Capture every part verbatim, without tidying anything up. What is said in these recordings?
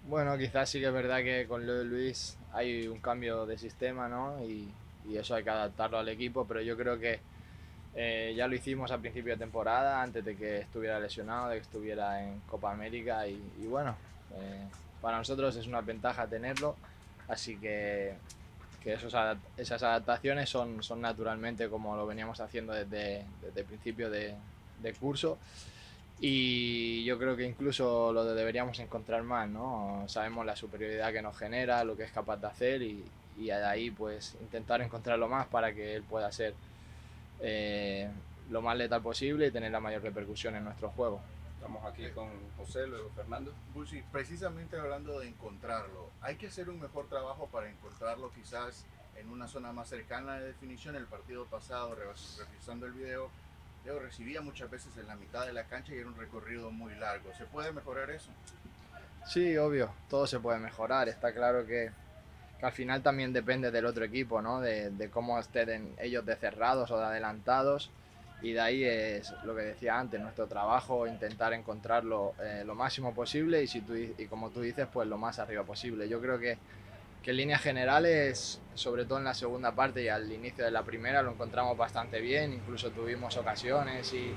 Bueno, quizás sí que es verdad que con lo de Luis hay un cambio de sistema, ¿no? Y, y eso hay que adaptarlo al equipo, pero yo creo que eh, ya lo hicimos a principio de temporada, antes de que estuviera lesionado, de que estuviera en Copa América y, y bueno, eh, para nosotros es una ventaja tenerlo, así que, que esos, esas adaptaciones son, son naturalmente como lo veníamos haciendo desde, desde el principio de, de curso. Y yo creo que incluso lo deberíamos encontrar más, ¿no? Sabemos la superioridad que nos genera, lo que es capaz de hacer y, y de ahí pues intentar encontrarlo más para que él pueda ser eh, lo más letal posible y tener la mayor repercusión en nuestro juego. Estamos aquí con José, luego Fernando. Busi, precisamente hablando de encontrarlo, hay que hacer un mejor trabajo para encontrarlo quizás en una zona más cercana de definición. El partido pasado, revisando el video, Leo recibía muchas veces en la mitad de la cancha y era un recorrido muy largo. ¿Se puede mejorar eso? Sí, obvio, todo se puede mejorar. Está claro que, que al final también depende del otro equipo, ¿no? De, de cómo estén ellos de cerrados o de adelantados. Y de ahí es lo que decía antes, nuestro trabajo, intentar encontrarlo eh, lo máximo posible y, si tú, y como tú dices, pues lo más arriba posible. Yo creo que, que en líneas generales, sobre todo en la segunda parte y al inicio de la primera, lo encontramos bastante bien, incluso tuvimos ocasiones y,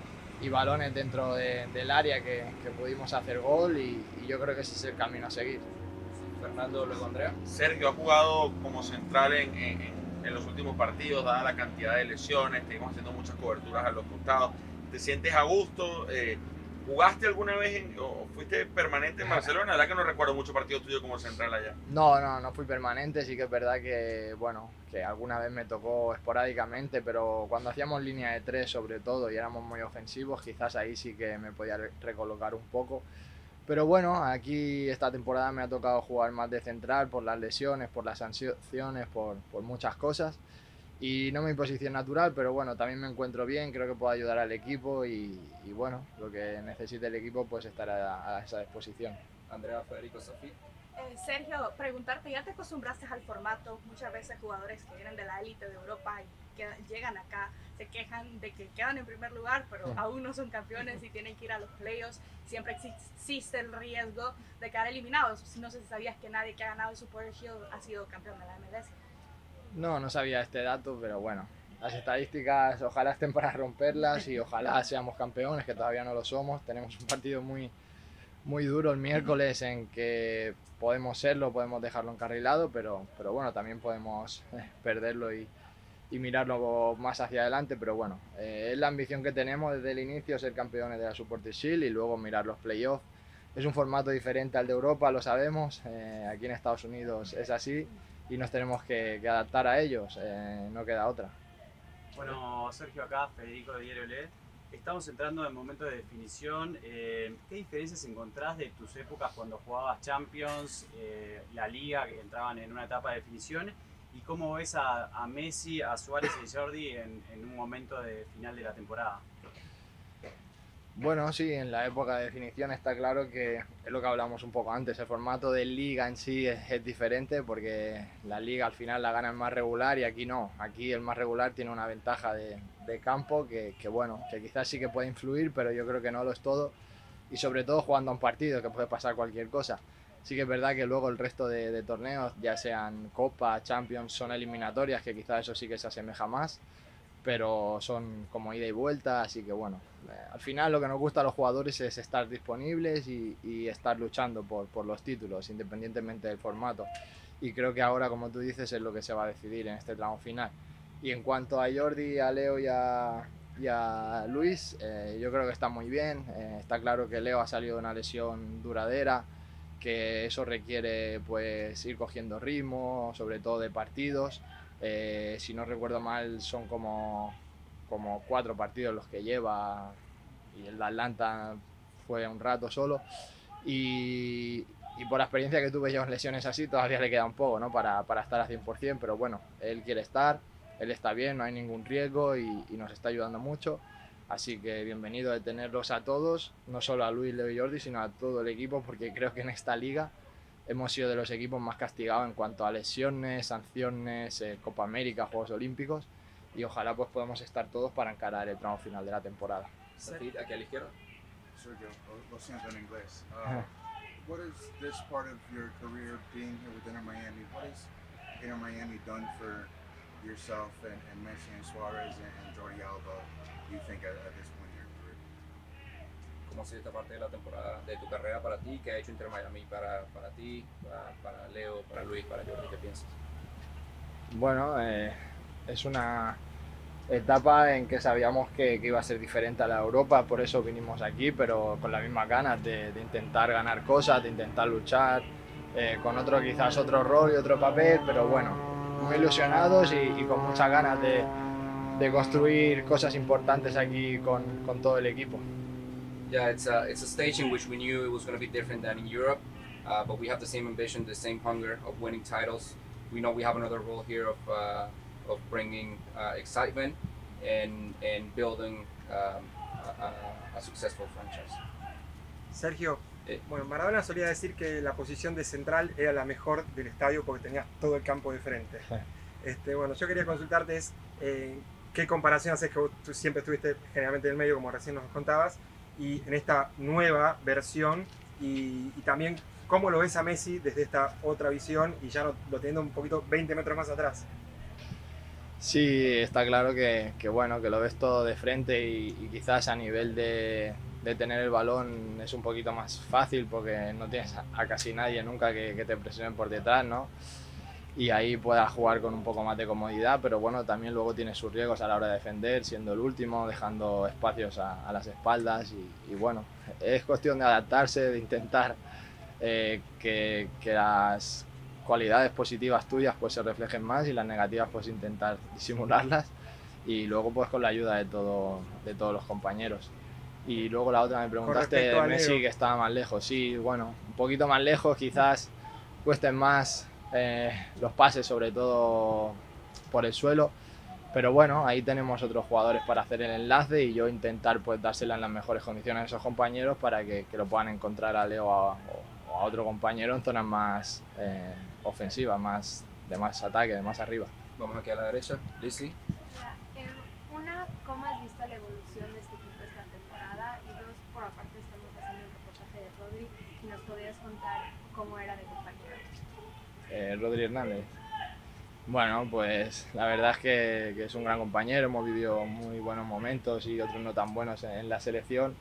y balones dentro de, del área que, que pudimos hacer gol y, y yo creo que ese es el camino a seguir. Fernando, luego Andrea. Sergio ha jugado como central en, en, en los últimos partidos, dada la cantidad de lesiones, seguimos haciendo muchas coberturas a los costados. ¿Te sientes a gusto? Eh, ¿Jugaste alguna vez en, o fuiste permanente en Barcelona? La verdad que no recuerdo muchos partidos tuyos como central allá. No, no, no fui permanente, sí que es verdad que, bueno, que alguna vez me tocó esporádicamente, pero cuando hacíamos línea de tres sobre todo y éramos muy ofensivos, quizás ahí sí que me podía recolocar un poco. Pero bueno, aquí esta temporada me ha tocado jugar más de central por las lesiones, por las sanciones, por, por muchas cosas. Y no mi posición natural, pero bueno, también me encuentro bien, creo que puedo ayudar al equipo y, y bueno, lo que necesite el equipo pues estará a esa disposición. Andrea, Federico, Sofía. Eh, Sergio, preguntarte, ¿ya te acostumbraste al formato? Muchas veces jugadores que vienen de la élite de Europa y que llegan acá se quejan de que quedan en primer lugar, pero sí. aún no son campeones y tienen que ir a los playoffs. Siempre existe el riesgo de quedar eliminados. No sé si sabías que nadie que ha ganado el Super Shield ha sido campeón de la M L S. No, no sabía este dato, pero bueno, las estadísticas ojalá estén para romperlas y ojalá seamos campeones, que todavía no lo somos. Tenemos un partido muy, muy duro el miércoles en que podemos serlo, podemos dejarlo encarrilado, pero, pero bueno, también podemos eh, perderlo y, y mirarlo más hacia adelante, pero bueno, eh, es la ambición que tenemos desde el inicio, ser campeones de la Supporters Shield y luego mirar los playoffs. Es un formato diferente al de Europa, lo sabemos, eh, aquí en Estados Unidos es así y nos tenemos que, que adaptar a ellos, eh, no queda otra. Bueno, Sergio acá, Federico de Diario Le. Estamos entrando en momentos de definición. Eh, ¿Qué diferencias encontrás de tus épocas cuando jugabas Champions, eh, la Liga, que entraban en una etapa de definición? ¿Y cómo ves a, a Messi, a Suárez y a Jordi en, en un momento de final de la temporada? Bueno, sí, en la época de definición está claro que es lo que hablamos un poco antes, el formato de liga en sí es, es diferente porque la liga al final la gana el más regular y aquí no, aquí el más regular tiene una ventaja de, de campo que, que bueno, que quizás sí que puede influir, pero yo creo que no lo es todo y sobre todo jugando a un partido que puede pasar cualquier cosa. Sí que es verdad que luego el resto de, de torneos, ya sean Copa, Champions, son eliminatorias, que quizás eso sí que se asemeja más, pero son como ida y vuelta, así que bueno, eh, al final lo que nos gusta a los jugadores es estar disponibles y, y estar luchando por, por los títulos, independientemente del formato. Y creo que ahora, como tú dices, es lo que se va a decidir en este tramo final. Y en cuanto a Jordi, a Leo y a, y a Luis, eh, yo creo que está muy bien. Eh, está claro que Leo ha salido de una lesión duradera, que eso requiere pues ir cogiendo ritmo, sobre todo de partidos. Eh, si no recuerdo mal, son como, como cuatro partidos los que lleva y el de Atlanta fue un rato solo. Y, y por la experiencia que tuve yo en lesiones así, todavía le queda un poco, ¿no? para, para estar al cien por cien, pero bueno, él quiere estar, él está bien, no hay ningún riesgo y, y nos está ayudando mucho. Así que bienvenido de tenerlos a todos, no solo a Luis, Leo y Jordi, sino a todo el equipo, porque creo que en esta liga hemos sido de los equipos más castigados en cuanto a lesiones, sanciones, eh, Copa América, Juegos Olímpicos y ojalá pues podamos estar todos para encarar el tramo final de la temporada. Safir, aquí a la izquierda. Sergio, lo siento en inglés. Uh, what is this part of your career being here with Inter Miami? What has Inter Miami done for yourself and, and Messi and Suarez and, and Jordi Alba, do you think, at, at this point in your career? ¿Cómo ha sido esta parte de la temporada, de tu carrera para ti? ¿Qué ha hecho Inter Miami para, para ti, para, para Leo, para Luis, para Jordi? ¿Qué piensas? Bueno, eh, es una etapa en que sabíamos que, que iba a ser diferente a la Europa, por eso vinimos aquí, pero con las mismas ganas de, de intentar ganar cosas, de intentar luchar, eh, con otro quizás otro rol y otro papel, pero bueno, muy ilusionados y, y con muchas ganas de, de construir cosas importantes aquí con, con todo el equipo. Yeah, it's a, it's a stage in which we knew it was going to be different than in Europe, uh, but we have the same ambition, the same hunger of winning titles. We know we have another role here of, uh, of bringing uh, excitement and, and building um, a, a, a successful franchise. Sergio, Eh. bueno, Maradona solía decir que la posición de central era la mejor del estadio porque tenías todo el campo de frente. Este, bueno, yo quería consultarte es, eh, qué comparación haces, que vos, tú siempre estuviste generalmente en el medio, como recién nos contabas, y en esta nueva versión, y, y también cómo lo ves a Messi desde esta otra visión y ya lo, lo teniendo un poquito veinte metros más atrás. Sí, está claro que, que, bueno, que lo ves todo de frente y, y quizás a nivel de, de tener el balón es un poquito más fácil porque no tienes a, a casi nadie nunca que, que te presionen por detrás, ¿no? Y ahí puedas jugar con un poco más de comodidad, pero bueno, también luego tienes sus riesgos a la hora de defender, siendo el último, dejando espacios a, a las espaldas y, y bueno, es cuestión de adaptarse, de intentar eh, que, que las cualidades positivas tuyas pues se reflejen más y las negativas pues intentar disimularlas y luego pues con la ayuda de, todo, de todos los compañeros. Y luego la otra me preguntaste de Messi, que estaba más lejos. Sí, bueno, un poquito más lejos, quizás cuesten más eh, los pases, sobre todo por el suelo, pero bueno, ahí tenemos otros jugadores para hacer el enlace y yo intentar pues dársela en las mejores condiciones a esos compañeros para que, que lo puedan encontrar a Leo a, o a otro compañero en zonas más eh, ofensivas, más, de más ataque, de más arriba. Vamos aquí a la derecha, Lizzy. Eh, una, ¿cómo has visto la evolución de este equipo esta temporada? Y dos, por aparte estamos haciendo un reportaje de Rodri y nos podrías contar cómo era de compañero. Eh, Rodri Hernández. Bueno, pues la verdad es que, que es un gran compañero, hemos vivido muy buenos momentos y otros no tan buenos en, en la selección,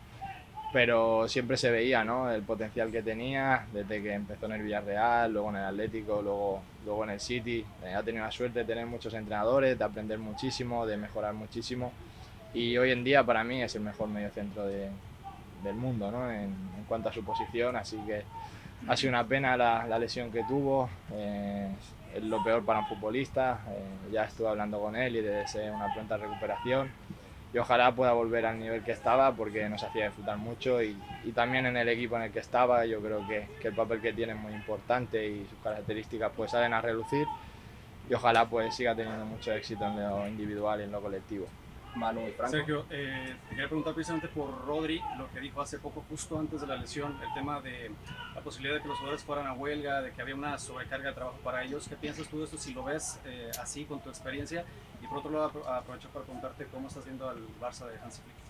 pero siempre se veía, ¿no?, el potencial que tenía desde que empezó en el Villarreal, luego en el Atlético, luego, luego en el City. Eh, ha tenido la suerte de tener muchos entrenadores, de aprender muchísimo, de mejorar muchísimo y hoy en día para mí es el mejor mediocentro de, del mundo, ¿no?, en, en cuanto a su posición, así que ha sido una pena la, la lesión que tuvo, eh, es lo peor para un futbolista, eh, ya estuve hablando con él y le deseo una pronta recuperación y ojalá pueda volver al nivel que estaba porque nos hacía disfrutar mucho y, y también en el equipo en el que estaba yo creo que, que el papel que tiene es muy importante y sus características pues salen a relucir y ojalá pues siga teniendo mucho éxito en lo individual y en lo colectivo. Manu y Franco. Sergio, eh, te quería preguntar precisamente por Rodri, lo que dijo hace poco, justo antes de la lesión, el tema de la posibilidad de que los jugadores fueran a huelga, de que había una sobrecarga de trabajo para ellos. ¿Qué piensas tú de esto, si lo ves eh, así con tu experiencia? Y por otro lado, aprovecho para preguntarte cómo estás viendo al Barça de Hansi Flick.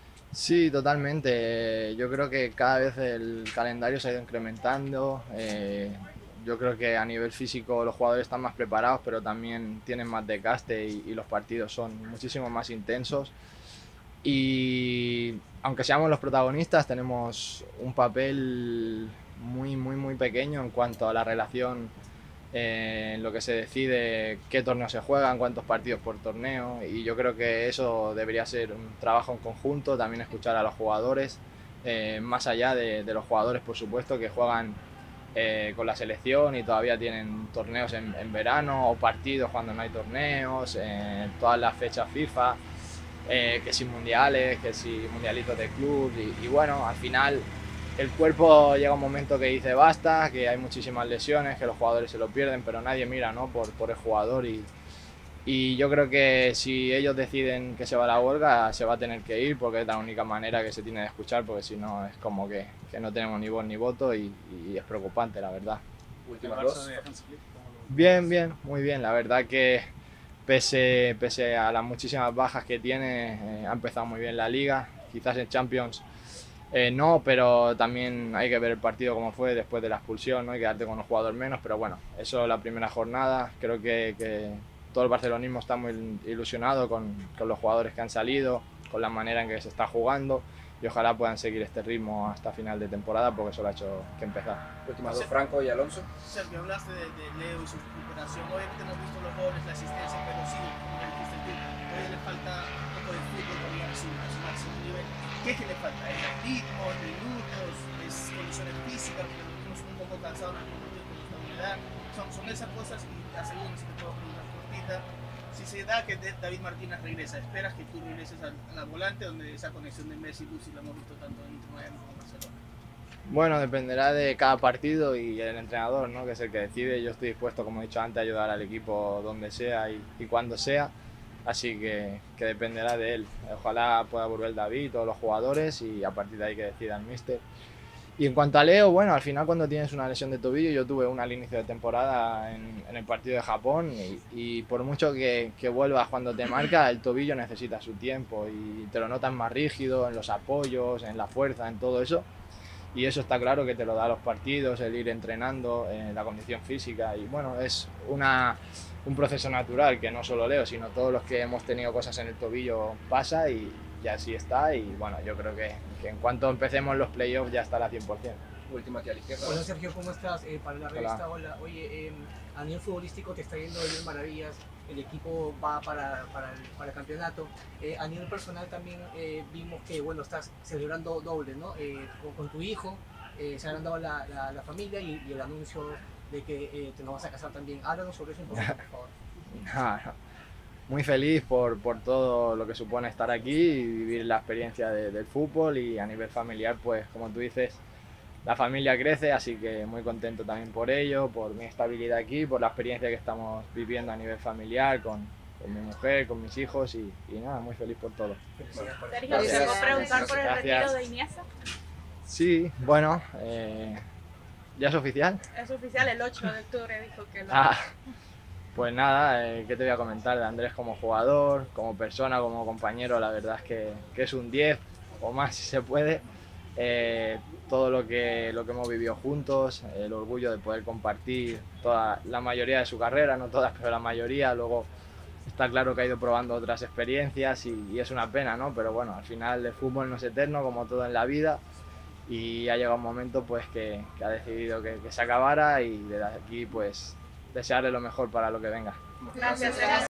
Sí, totalmente. Yo creo que cada vez el calendario se ha ido incrementando. Eh, Yo creo que a nivel físico los jugadores están más preparados, pero también tienen más desgaste y, y los partidos son muchísimo más intensos. Y aunque seamos los protagonistas, tenemos un papel muy, muy, muy pequeño en cuanto a la relación, eh, en lo que se decide qué torneos se juegan, cuántos partidos por torneo. Y yo creo que eso debería ser un trabajo en conjunto, también escuchar a los jugadores, eh, más allá de, de los jugadores, por supuesto, que juegan Eh, con la selección y todavía tienen torneos en, en verano o partidos cuando no hay torneos, eh, todas las fechas FIFA, eh, que si mundiales, que si mundialitos de club y, y bueno, al final el cuerpo llega un momento que dice basta, que hay muchísimas lesiones, que los jugadores se lo pierden, pero nadie mira, ¿no?, por, por el jugador y, y yo creo que si ellos deciden que se va a la huelga se va a tener que ir porque es la única manera que se tiene de escuchar, porque si no es como que, que no tenemos ni voz ni voto y, y es preocupante, la verdad. Última dos. Bien, bien, muy bien, la verdad que pese, pese a las muchísimas bajas que tiene, eh, ha empezado muy bien la liga, quizás en Champions Eh, no, pero también hay que ver el partido como fue después de la expulsión, ¿no? Y quedarte con un jugador menos, pero bueno, eso la primera jornada. Creo que, que todo el barcelonismo está muy ilusionado con, con los jugadores que han salido, con la manera en que se está jugando y ojalá puedan seguir este ritmo hasta final de temporada porque eso lo ha hecho que empezar. Últimas dos, Franco y Alonso. Sergio, hablaste de, de Leo y su recuperación. Obviamente hemos visto los goles, la asistencia, pero sí, como ya dijiste tú, todavía le falta un poco de fútbol para llegar a su, a su máximo nivel. ¿Qué es que le falta? ¿Es ritmo, minutos, es condiciones físicas? Porque lo vimos un poco cansado en algún momento con esta unidad. Son, son esas cosas y aseguro que se te puedo preguntar cortita. Si se da que David Martínez regresa, ¿esperas que tú regreses al, al volante donde esa conexión de Messi y Lucy la hemos visto tanto en Inter Miami como en Barcelona? Bueno, dependerá de cada partido y el entrenador, ¿no? Que es el que decide. Yo estoy dispuesto, como he dicho antes, a ayudar al equipo donde sea y, y cuando sea. Así que, que dependerá de él. Ojalá pueda volver David, todos los jugadores y a partir de ahí que decida el míster. Y en cuanto a Leo, bueno, al final cuando tienes una lesión de tobillo, yo tuve una al inicio de temporada en, en el partido de Japón y, y por mucho que, que vuelvas cuando te marca, el tobillo necesita su tiempo y te lo notas más rígido en los apoyos, en la fuerza, en todo eso. Y eso está claro que te lo da los partidos, el ir entrenando, eh, la condición física y bueno, es una, un proceso natural que no solo Leo, sino todos los que hemos tenido cosas en el tobillo pasa y, y así está y bueno, yo creo que, que en cuanto empecemos los playoffs ya estará cien por cien. Última aquí a la izquierda. Hola Sergio, ¿cómo estás? Eh, para la revista, hola. hola. Oye, eh, a nivel futbolístico te está yendo de mil maravillas, el equipo va para, para, el, para el campeonato. Eh, a nivel personal también eh, vimos que bueno, estás celebrando doble, ¿no? Eh, con, con tu hijo, eh, se ha agrandado la, la, la familia y, y el anuncio de que eh, te nos vas a casar también. Háblanos sobre eso un poco, por favor. No, no. Muy feliz por, por todo lo que supone estar aquí y vivir la experiencia de, del fútbol y a nivel familiar, pues como tú dices, la familia crece, así que muy contento también por ello, por mi estabilidad aquí, por la experiencia que estamos viviendo a nivel familiar con, con mi mujer, con mis hijos y, y nada, muy feliz por todo. Sergio, ¿te puedo preguntar por el retiro de Iniesta? Sí, bueno, eh, ¿ya es oficial? Es oficial, el ocho de octubre dijo que lo... Ah. Pues nada, eh, ¿qué te voy a comentar de Andrés como jugador, como persona, como compañero? La verdad es que, que es un diez o más si se puede. Eh, todo lo que, lo que hemos vivido juntos, el orgullo de poder compartir toda la mayoría de su carrera, no todas, pero la mayoría. Luego está claro que ha ido probando otras experiencias y, y es una pena, ¿no? Pero bueno, al final el fútbol no es eterno, como todo en la vida. Y ha llegado un momento pues que, que ha decidido que, que se acabara y desde aquí pues desearle lo mejor para lo que venga. Gracias, gracias.